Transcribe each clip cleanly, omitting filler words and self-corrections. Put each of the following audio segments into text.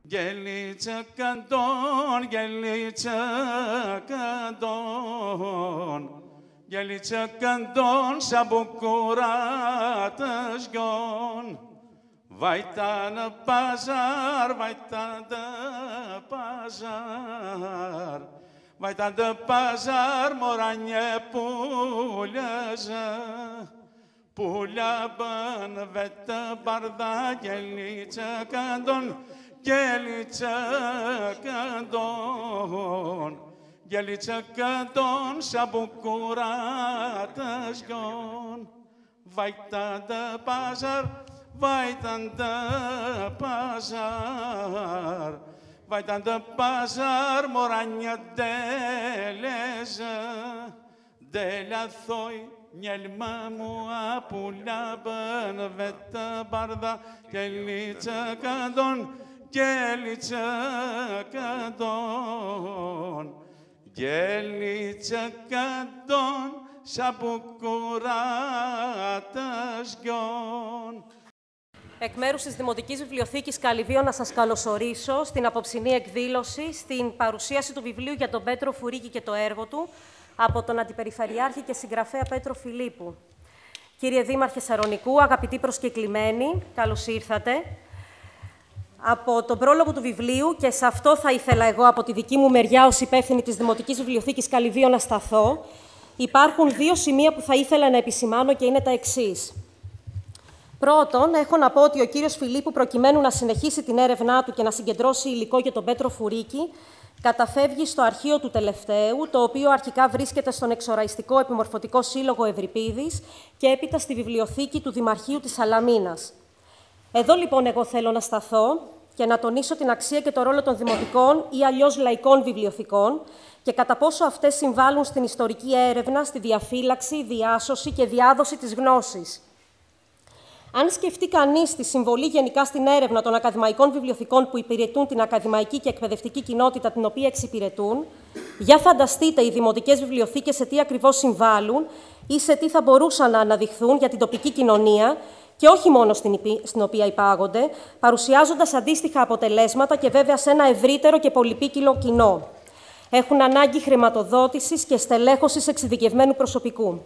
Γελίτσα καντών, γελίτσα καντών, γελίτσα καντών, σαν μπουκουράτας γιον. Βαϊτάνε παζάρ, βαϊτάνε παζάρ, βαϊτάνε παζάρ, μωράνιε πουλιάζα. Πουλιά μπαν βέτα μπαρδά, γελίτσα καντών, γελίτσα καντών, γελίτσα καντών, σαν μπουκουράτας γιον. Βαϊτάνε παζάρ, βαϊτάνε παζάρ, βαϊτάνε παζάρ, μωράνια ντέλεζα, ντέλαθόι. Νιέλμα μου απουλάβαν βέτα μπαρδά, γελίτσα καντών, γελίτσα καντών, γελίτσα καντών, σαν μπουκουράτας γιον. Εκ μέρους της Δημοτικής Βιβλιοθήκης Καλυβίων να σας καλωσορίσω στην απόψινή εκδήλωση, στην παρουσίαση του βιβλίου για τον Πέτρο Φουρίκη και το έργο του, από τον Αντιπεριφερειάρχη και συγγραφέα Πέτρο Φιλίππου. Κύριε Δήμαρχε Σαρονικού, αγαπητοί προσκεκλημένοι, καλώς ήρθατε. Από τον πρόλογο του βιβλίου, και σε αυτό θα ήθελα εγώ από τη δική μου μεριά ως υπεύθυνη της Δημοτικής Βιβλιοθήκης Καλυβίων να σταθώ, υπάρχουν δύο σημεία που θα ήθελα να επισημάνω και είναι τα εξής. Πρώτον, έχω να πω ότι ο κύριος Φιλίππου, προκειμένου να συνεχίσει την έρευνά του και να συγκεντρώσει υλικό για τον Πέτρο Φουρίκη, καταφεύγει στο αρχείο του τελευταίου, το οποίο αρχικά βρίσκεται στον Εξοραϊστικό Επιμορφωτικό Σύλλογο Ευρυπίδης και έπειτα στη βιβλιοθήκη του Δημαρχείου της Σαλαμίνας. Εδώ λοιπόν εγώ θέλω να σταθώ και να τονίσω την αξία και το ρόλο των δημοτικών ή αλλιώς λαϊκών βιβλιοθηκών και κατά πόσο αυτές συμβάλλουν στην ιστορική έρευνα, στη διαφύλαξη, διάσωση και διάδοση της γνώσης. Αν σκεφτεί κανείς τη συμβολή γενικά στην έρευνα των ακαδημαϊκών βιβλιοθηκών που υπηρετούν την ακαδημαϊκή και εκπαιδευτική κοινότητα την οποία εξυπηρετούν, για φανταστείτε οι δημοτικές βιβλιοθήκες σε τι ακριβώς συμβάλλουν ή σε τι θα μπορούσαν να αναδειχθούν για την τοπική κοινωνία και όχι μόνο στην οποία υπάγονται, παρουσιάζοντας αντίστοιχα αποτελέσματα και βέβαια σε ένα ευρύτερο και πολυπίκυλο κοινό. Έχουν ανάγκη χρηματοδότησης και στελέχωσης εξειδικευμένου προσωπικού.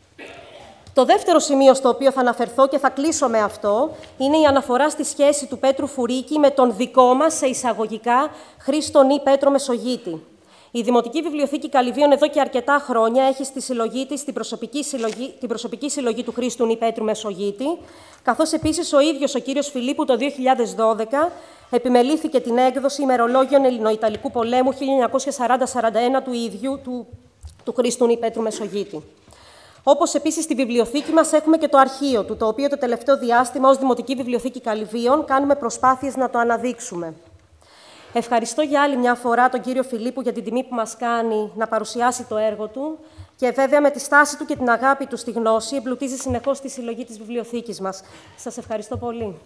Το δεύτερο σημείο στο οποίο θα αναφερθώ και θα κλείσω με αυτό είναι η αναφορά στη σχέση του Πέτρου Φουρίκη με τον δικό μας, σε εισαγωγικά, Χρήστον ή Πέτρο Μεσογείτη. Η Δημοτική Βιβλιοθήκη Καλυβίων εδώ και αρκετά χρόνια έχει στη συλλογή της την προσωπική συλλογή του Χρήστου ή Πέτρου Μεσογείτη, καθώς επίσης ο ίδιος ο κύριος Φιλίππου το 2012 επιμελήθηκε την έκδοση ημερολόγιων Ελληνοϊταλικού πολέμου 1940-41 του ίδιου του Χρήστου ή Πέτρου Μεσογείτη. Όπως επίσης στη βιβλιοθήκη μας έχουμε και το αρχείο του, το οποίο το τελευταίο διάστημα ως Δημοτική Βιβλιοθήκη Καλυβίων κάνουμε προσπάθειες να το αναδείξουμε. Ευχαριστώ για άλλη μια φορά τον κύριο Φιλίππου για την τιμή που μας κάνει να παρουσιάσει το έργο του και βέβαια με τη στάση του και την αγάπη του στη γνώση εμπλουτίζει συνεχώς τη συλλογή της βιβλιοθήκης μας. Σας ευχαριστώ πολύ.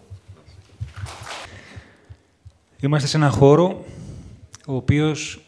Είμαστε σε έναν χώρο ο οποίος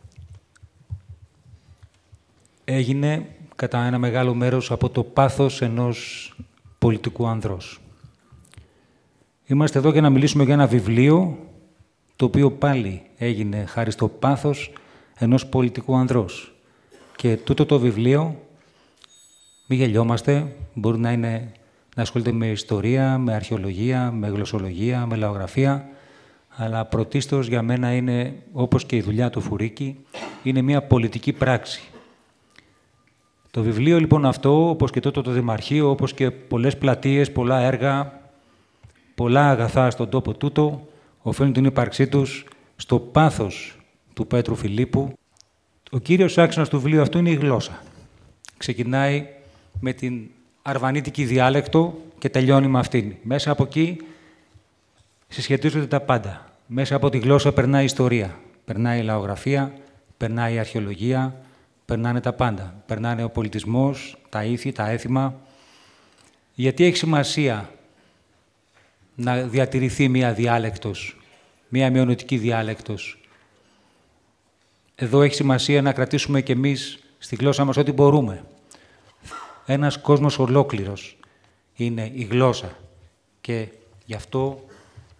έγινε κατά ένα μεγάλο μέρος από το πάθος ενός πολιτικού ανδρός. Είμαστε εδώ για να μιλήσουμε για ένα βιβλίο, το οποίο πάλι έγινε χάρη στο πάθος ενός πολιτικού ανδρός. Και τούτο το βιβλίο, μην γελιόμαστε, μπορεί να ασχολείται με ιστορία, με αρχαιολογία, με γλωσσολογία, με λαογραφία, αλλά πρωτίστως για μένα είναι, όπως και η δουλειά του Φουρίκη, είναι μια πολιτική πράξη. Το βιβλίο λοιπόν αυτό, όπως και τότε το Δημαρχείο, όπως και πολλές πλατείες, πολλά έργα, πολλά αγαθά στον τόπο τούτο, οφείλουν την ύπαρξή τους στο πάθος του Πέτρου Φιλίππου. Ο κύριος άξονας του βιβλίου αυτού είναι η γλώσσα. Ξεκινάει με την αρβανίτικη διάλεκτο και τελειώνει με αυτήν. Μέσα από εκεί συσχετίζονται τα πάντα. Μέσα από τη γλώσσα περνάει η ιστορία, περνάει η λαογραφία, περνάει η αρχαιολογία, περνάνε τα πάντα. Περνάνε ο πολιτισμός, τα ήθη, τα έθιμα. Γιατί έχει σημασία να διατηρηθεί μία διάλεκτος, μία μειονοτική διάλεκτος. Εδώ έχει σημασία να κρατήσουμε κι εμείς στη γλώσσα μας ό,τι μπορούμε. Ένας κόσμος ολόκληρος είναι η γλώσσα και γι' αυτό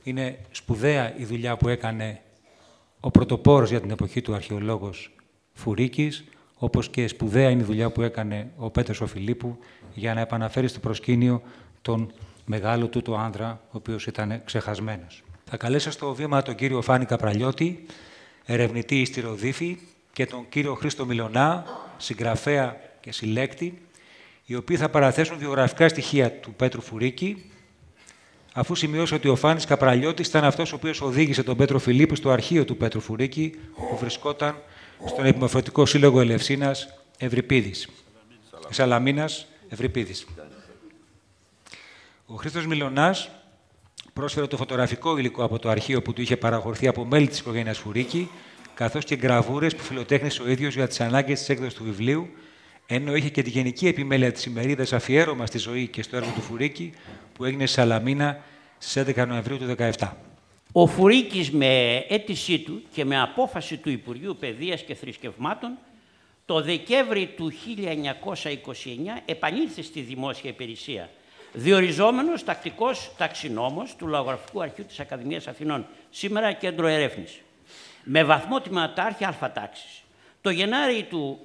Είναι σπουδαία η δουλειά που έκανε ο πρωτοπόρος για την εποχή του αρχαιολόγος Φουρίκης, όπως και σπουδαία είναι η δουλειά που έκανε ο Πέτρος ο Φιλίππου για να επαναφέρει στο προσκήνιο τον μεγάλο τούτο άνδρα, ο οποίος ήταν ξεχασμένος. Θα καλέσω στο βήμα τον κύριο Φάνη Καπραλιώτη, ερευνητή στη Ροδίφη, και τον κύριο Χρήστο Μιλωνά, συγγραφέα και συλλέκτη, οι οποίοι θα παραθέσουν βιογραφικά στοιχεία του Πέτρου Φουρίκη, αφού σημειώσω ότι ο Φάνης Καπραλιώτης ήταν αυτός ο οποίος οδήγησε τον Πέτρο Φιλίππου στο αρχείο του Πέτρου Φουρίκη, που βρισκόταν στον Επιμορφωτικό Σύλλογο Ελευσίνας Ευρυπίδης. Σαλαμίνας Ευρυπίδης. Ο Χρήστος Μιλωνάς πρόσφερε το φωτογραφικό υλικό από το αρχείο που του είχε παραχωρηθεί από μέλη της οικογένειας Φουρίκη, καθώς και γραβούρες που φιλοτέχνησε ο ίδιος για τις ανάγκες της έκδοσης του βιβλίου, ενώ είχε και τη γενική επιμέλεια της ημερίδας αφιέρωμα στη ζωή και στο έργο του Φουρίκη, που έγινε στη Σαλαμίνα στις 11 Νοεμβρίου του 2017. Ο Φουρίκης, με αίτησή του και με απόφαση του Υπουργείου Παιδείας και Θρησκευμάτων, το Δεκέμβρη του 1929 επανήλθε στη δημόσια υπηρεσία, διοριζόμενος τακτικός ταξινόμος του Λαογραφικού Αρχείου της Ακαδημίας Αθηνών, σήμερα κέντρο ερεύνης, με βαθμό τμήματάρχη α τάξης. Το Γενάρη του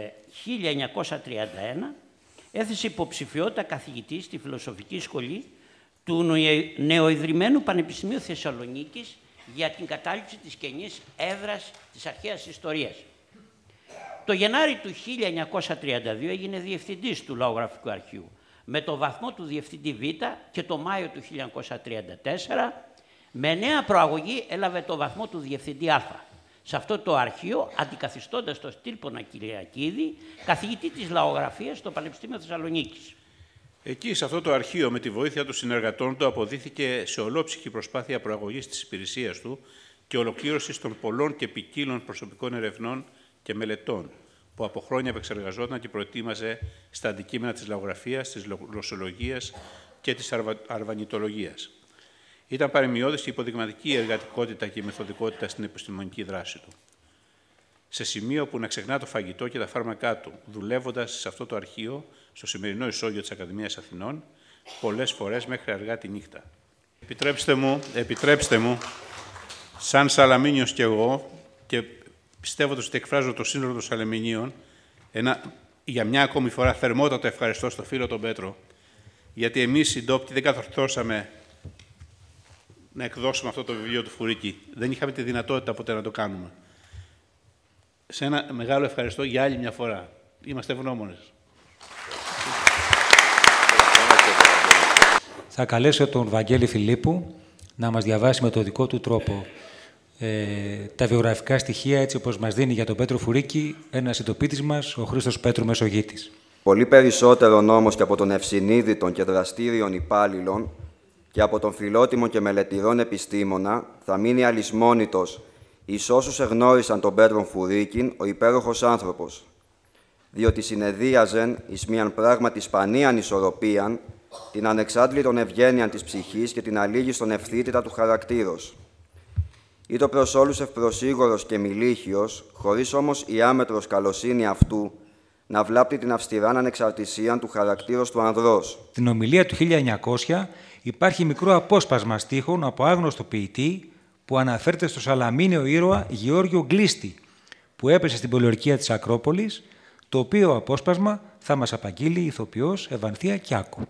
1931 έθεσε υποψηφιότητα καθηγητή στη Φιλοσοφική Σχολή του νεοειδρυμένου Πανεπιστημίου Θεσσαλονίκης για την κατάληψη της καινής έδρας της αρχαίας ιστορίας. Το Γενάρη του 1932 έγινε διευθυντής του Λαογραφικού Αρχείου, με το βαθμό του διευθυντή Β, και το Μάιο του 1934 με νέα προαγωγή έλαβε το βαθμό του διευθυντή Α. Σε αυτό το αρχείο, αντικαθιστώντας τον Στήλπονα Κυριακίδη, καθηγητή της λαογραφίας στο Πανεπιστήμιο Θεσσαλονίκης. Εκεί, σε αυτό το αρχείο, με τη βοήθεια των συνεργατών του, αποδείχθηκε σε ολόψυχη προσπάθεια προαγωγής της υπηρεσίας του και ολοκλήρωσης των πολλών και ποικίλων προσωπικών ερευνών και μελετών, που από χρόνια επεξεργαζόταν και προετοίμαζε στα αντικείμενα της λαογραφίας, της γλωσσολογίας και της αρβανιτολογίας. Ήταν παρεμοιώδης και υποδειγματική η εργατικότητα και η μεθοδικότητα στην επιστημονική δράση του. Σε σημείο που να ξεχνά το φαγητό και τα φάρμακά του, δουλεύοντας σε αυτό το αρχείο, στο σημερινό ισόγειο της Ακαδημίας Αθηνών, πολλές φορές μέχρι αργά τη νύχτα. Επιτρέψτε μου, σαν Σαλαμίνιος κι εγώ, και πιστεύοντας ότι εκφράζω το σύνολο των Σαλαμινίων, για μια ακόμη φορά θερμότατο ευχαριστώ στο φίλο τον Πέτρο, γιατί εμείς οι ντόπτοι δεν κατορθώσαμε να εκδώσουμε αυτό το βιβλίο του Φουρίκη. Δεν είχαμε τη δυνατότητα ποτέ να το κάνουμε. Σε ένα μεγάλο ευχαριστώ για άλλη μια φορά. Είμαστε ευγνώμονες. Θα καλέσω τον Βαγγέλη Φιλίππου να μας διαβάσει με το δικό του τρόπο τα βιογραφικά στοιχεία, έτσι όπως μας δίνει για τον Πέτρο Φουρίκη ένας συντοπίτης μας, ο Χρήστος Πέτρου Μεσογείτης. Πολύ περισσότερον όμως και από τον ευσυνείδητον και δραστήριον υπάλληλον και από τον φιλότιμο και μελετηρόν επιστήμονα θα μείνει αλυσμόνητος εις όσους εγνώρισαν τον Πέτρον Φουρίκην ο υπέροχος άνθρωπος, διότι συνεδίαζεν εις μίαν πράγματι σπανίαν ισορροπίαν την ανεξάντλητον ευγένειαν της ψυχής και την αλήγιστον ευθύτητα του χαρακτήρος. Ήτο προς όλους ευπροσίγωρος και μιλήχιος, χωρίς όμως η άμετρος καλοσύνη αυτού να βλάπτει την αυστηράν ανεξαρτησίαν του χαρακτήρος του ανδρός. Στην ομιλία του 1900 υπάρχει μικρό απόσπασμα στίχων από άγνωστο ποιητή που αναφέρεται στο Σαλαμίνιο ήρωα Γεώργιο Γκλίστη, που έπεσε στην πολιορκία της Ακρόπολης, το οποίο απόσπασμα θα μας απαγγείλει η ηθοποιός Ευανθία Κιάκου.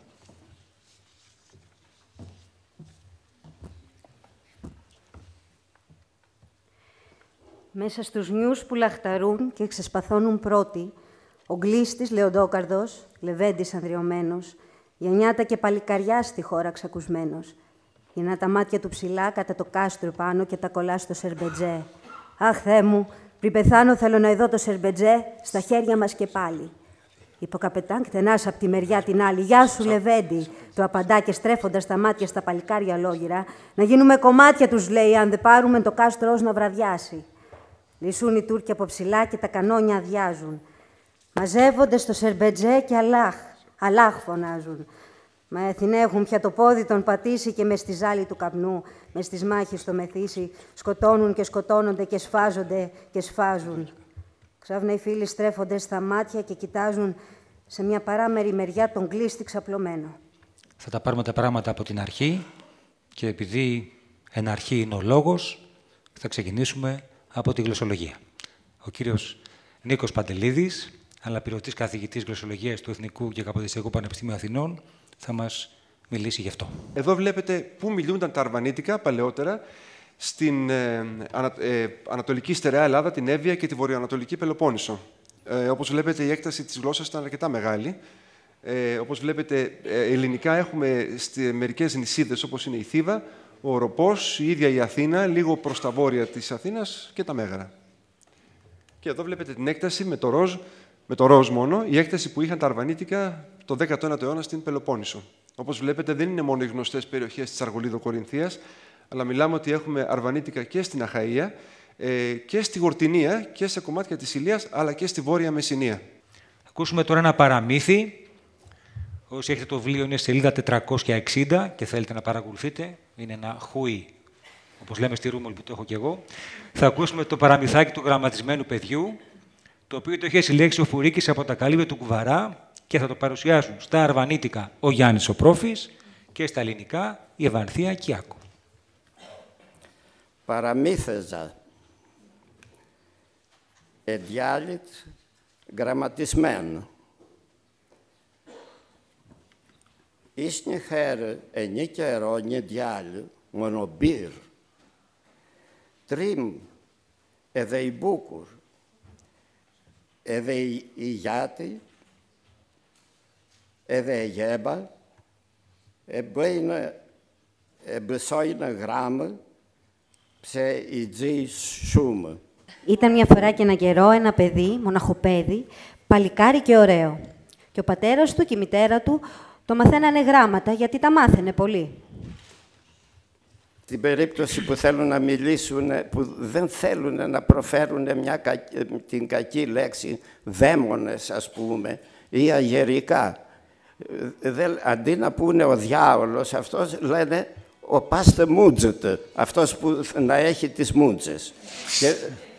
Μέσα στους νιούς που λαχταρούν και ξεσπαθώνουν πρώτοι, ο Γκλίστης Λεοντόκαρδος, Λεβέντης ανδριωμένος, γεννιάτα και παλικαριά στη χώρα ξακουσμένος. Γυρνά τα μάτια του ψηλά κατά το κάστρο πάνω και τα κολλά στο σερμπετζέ. «Αχ, Θεέ μου, πριν πεθάνω θέλω να ειδώ το σερμπετζέ στα χέρια μας και πάλι». Είπε ο καπετάν κτενάς απ' τη μεριά την άλλη. «Γεια σου, Λεβέντη», του απαντά και στρέφοντας τα μάτια στα παλικάρια λόγυρα. «Να γίνουμε κομμάτια», τους λέει, «αν δεν πάρουμε το κάστρο ως να βραδιάσει». Λυσούν οι Τούρκοι από ψηλά και τα κανόνια αδειάζουν. Μαζεύονται στο σερμπετζέ και αλάχ φωνάζουν. Μα οι Αθηναίοι έχουν πια το πόδι τον πατήσει και μες στη ζάλη του καπνού, μες στις μάχες στο μεθύσι, σκοτώνουν και σκοτώνονται και σφάζονται και σφάζουν. Ξάφνα οι φίλοι στρέφονται στα μάτια και κοιτάζουν σε μια παράμερη μεριά τον Γκλίστη ξαπλωμένο. Θα τα πάρουμε τα πράγματα από την αρχή και επειδή Ένα αρχή είναι ο λόγος. Θα ξεκινήσουμε από τη γλωσσολογία. Ο κύριος Νίκος Παντελίδης, αναπληρωτής καθηγητής γλωσσολογίας του Εθνικού και Καποδιστριακού Πανεπιστημίου Αθηνών, θα μας μιλήσει γι' αυτό. Εδώ βλέπετε πού μιλούνταν τα αρβανίτικα παλαιότερα στην Ανατολική Στερεά Ελλάδα, την Εύβοια και τη Βορειοανατολική Πελοπόννησο. Όπως βλέπετε, η έκταση της γλώσσας ήταν αρκετά μεγάλη. Όπως βλέπετε, ελληνικά έχουμε μερικές νησίδες, όπως είναι η Θήβα, ο Οροπός, η ίδια η Αθήνα, λίγο προς τα βόρεια της Αθήνας και τα Μέγαρα. Και εδώ βλέπετε την έκταση με το ροζ μόνο, η έκταση που είχαν τα αρβανίτικα το 19ο αιώνα στην Πελοπόννησο. Όπως βλέπετε, δεν είναι μόνο οι γνωστές περιοχές της Αργολίδο-Κορινθίας, αλλά μιλάμε ότι έχουμε αρβανίτικα και στην Αχαΐα, και στη Γορτινία και σε κομμάτια της Ηλίας, αλλά και στη Βόρεια Μεσσηνία. Ακούσουμε τώρα ένα παραμύθι. Όσοι έχετε το βιβλίο, είναι σελίδα 460 και θέλετε να παρακολουθείτε. Είναι ένα χούι, όπως λέμε στη Ρούμολ που το έχω κι εγώ. Θα ακούσουμε το παραμυθάκι του γραμματισμένου παιδιού, το οποίο το είχε συλλέξει ο Φουρίκης από τα καλύβια του Κουβαρά και θα το παρουσιάσουν στα αρβανίτικα ο Γιάννης ο Πρόφης και στα ελληνικά η Ευανθία Κιάκο. Παραμύθεζα εδιάλυτ γραμματισμένο. Ίσνε χέρε ενή καιρό διάλυτ μονομπύρ. Τρίμ εδεϊ μπούκουρ. Εδεϊ ηγιάτη. Εδεϊ γέμπα. Εμπεσόινα γράμμα. Ήταν μια φορά και ένα καιρό ένα παιδί, μοναχοπέδι, παλικάρι και ωραίο. Και ο πατέρας του και η μητέρα του το μαθαίνανε γράμματα, γιατί τα μάθαινε πολύ. Την περίπτωση που θέλουν να μιλήσουν, που δεν θέλουν να προφέρουν την κακή λέξη, δαίμονες ας πούμε, ή αγερικά. Αντί να πούνε ο διάολος, αυτός λένε ο πάστε μούτζετε, αυτός που να έχει τις μούτζες. Και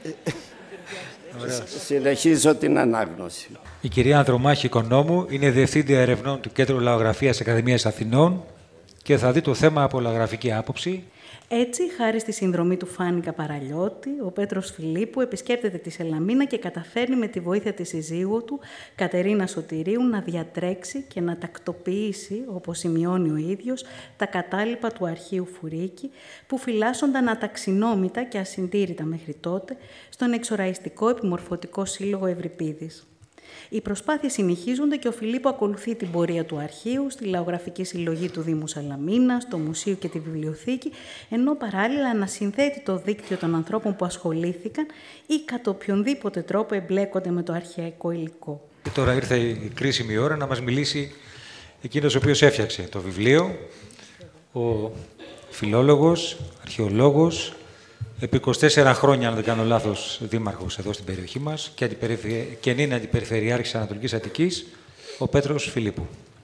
συνεχίζω την ανάγνωση. Η κυρία Ανδρομάχη Οικονόμου είναι Διευθύντρια Ερευνών του Κέντρου Λαογραφίας Ακαδημίας Αθηνών και θα δει το θέμα από λαογραφική άποψη. Έτσι, χάρη στη συνδρομή του Φάνη Καπαραλιώτη, ο Πέτρος Φιλίππου επισκέπτεται τη Σελαμίνα και καταφέρνει με τη βοήθεια της συζύγου του, Κατερίνα Σωτηρίου, να διατρέξει και να τακτοποιήσει, όπως σημειώνει ο ίδιος, τα κατάλοιπα του αρχείου Φουρίκη, που φυλάσσονταν αταξινόμητα και ασυντήρητα μέχρι τότε στον εξοραϊστικό επιμορφωτικό σύλλογο Ευρυπίδης. Οι προσπάθειες συνεχίζονται και ο Φιλίππου ακολουθεί την πορεία του αρχείου στη λαογραφική συλλογή του Δήμου Σαλαμίνα, στο μουσείο και τη βιβλιοθήκη, ενώ παράλληλα ανασυνθέτει το δίκτυο των ανθρώπων που ασχολήθηκαν ή κατά οποιονδήποτε τρόπο εμπλέκονται με το αρχαιακό υλικό. Και τώρα ήρθε η κρίσιμη ώρα να μας μιλήσει εκείνος ο οποίος έφτιαξε το βιβλίο, ο φιλόλογος, αρχαιολόγος, επί 24 χρόνια, αν δεν κάνω λάθος, δήμαρχος εδώ στην περιοχή μας και είναι αντιπεριφερειάρχης Ανατολικής Αττικής, ο Πέτρος Φιλίππου.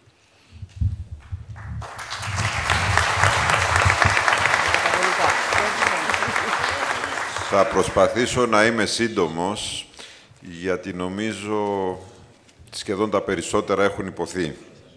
Θα προσπαθήσω να είμαι σύντομος, γιατί νομίζω σχεδόν τα περισσότερα έχουν υποθεί.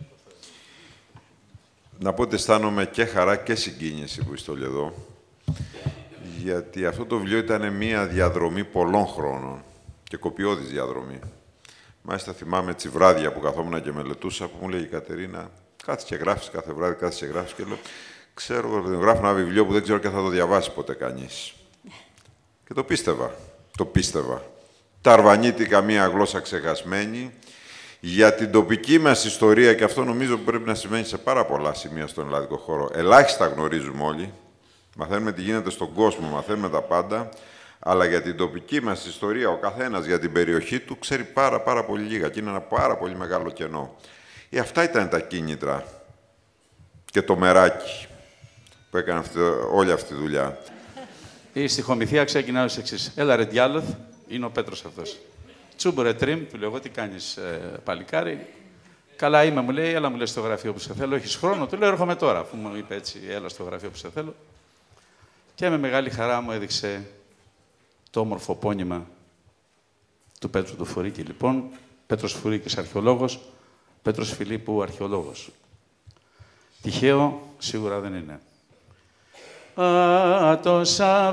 Να πω ότι αισθάνομαι και χαρά και συγκίνηση που είστε όλοι εδώ, γιατί αυτό το βιβλίο ήταν μία διαδρομή πολλών χρόνων και κοπιώδης διαδρομή. Μάλιστα θυμάμαι τις βράδια που καθόμουν και μελετούσα, που μου λέει η Κατερίνα, κάθεσαι και γράφεις κάθε βράδυ, κάθεσαι και γράφεις, και λέω, ξέρω, γράφω ένα βιβλίο που δεν ξέρω και θα το διαβάσει ποτέ κανείς. Και το πίστευα, το πίστευα. Τα αρβανίτικα, μία γλώσσα ξεχασμένη, για την τοπική μας ιστορία, και αυτό νομίζω πρέπει να σημαίνει σε πάρα πολλά σημεία στον ελλαδικό χώρο. Ελάχιστα γνωρίζουμε όλοι. Μαθαίνουμε τι γίνεται στον κόσμο, μαθαίνουμε τα πάντα, αλλά για την τοπική μας ιστορία, ο καθένας για την περιοχή του ξέρει πάρα πολύ λίγα και είναι ένα πάρα πολύ μεγάλο κενό. Αυτά ήταν τα κίνητρα και το μεράκι που έκανε όλη αυτή τη δουλειά. Η στιχομηθεία ξεκινάει ως εξής. Έλα ρε διάλοθ, είναι ο Πέτρος αυτός. Τσούμπο ρε τρίμ, του λέω εγώ τι κάνεις παλικάρι. Καλά είμαι, μου λέει, έλα μου λέει στο γραφείο που σε θέλω. Έχεις χρόνο, του λέω έρχομαι τώρα, αφού μου είπε έτσι, έλα στο γραφείο που σε θέλω. Και με μεγάλη χαρά μου έδειξε το όμορφο πόνημα του Πέτρου του Φουρίκη. Λοιπόν, Πέτρος Φουρίκης αρχαιολόγος, Πέτρος Φιλίππου αρχαιολόγος. Τυχαίο σίγουρα δεν είναι. το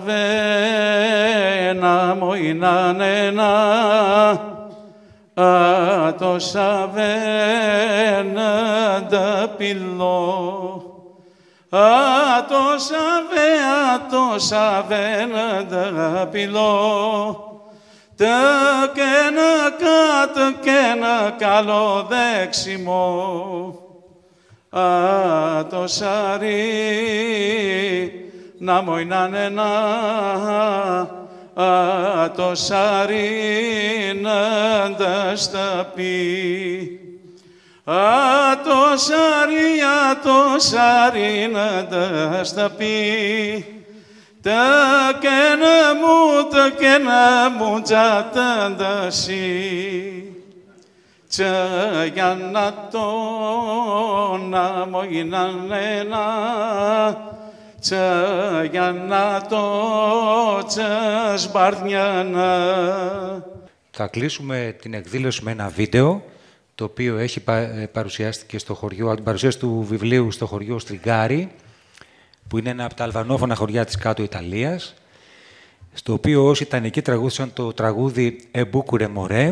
σαβένα μοϊνανένα, το σαβένα τα πυλό, το σαβένα τα πυλό, τα και ένα κάτω και ένα καλό δέξιμο, το σαρί να μοϊνανένα, το σαρί να τα σταπεί. Το σαρί να τα σταπεί. Τα και να μου τσατάντασι. Τσα για να το να μοϊνανένα, τσα για να το τσασμπαρνιάνα. Θα κλείσουμε την εκδήλωση με ένα βίντεο, το οποίο έχει παρουσιάστηκε στο χωριό, από την παρουσίαση του βιβλίου στο χωριό Στριγκάρι, που είναι ένα από τα αλβανόφωνα χωριά της κάτω Ιταλίας, στο οποίο όσοι ήταν εκεί τραγούδησαν το τραγούδι «Εμπούκουρε μωρέ».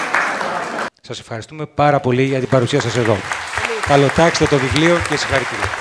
Σας ευχαριστούμε πάρα πολύ για την παρουσία σας εδώ. Καλοτάξτε το βιβλίο και συγχαρητήρια.